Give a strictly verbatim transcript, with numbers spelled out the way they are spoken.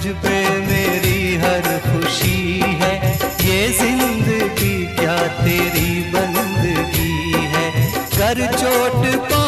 पे मेरी हर खुशी है, ये जिंदगी क्या तेरी बंदगी है। कर चोट